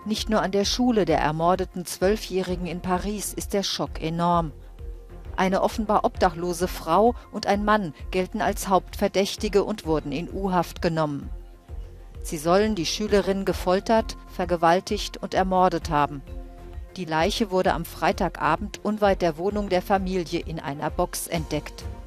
Nicht nur an der Schule der ermordeten 12-Jährigen in Paris ist der Schock enorm. Eine offenbar obdachlose Frau und ein Mann gelten als Hauptverdächtige und wurden in U-Haft genommen. Sie sollen die Schülerin gefoltert, vergewaltigt und ermordet haben. Die Leiche wurde am Freitagabend unweit der Wohnung der Familie in einer Box entdeckt.